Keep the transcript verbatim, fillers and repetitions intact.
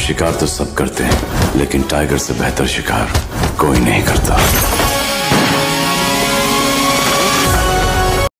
शिकार तो सब करते हैं, लेकिन टाइगर से बेहतर शिकार कोई नहीं करता।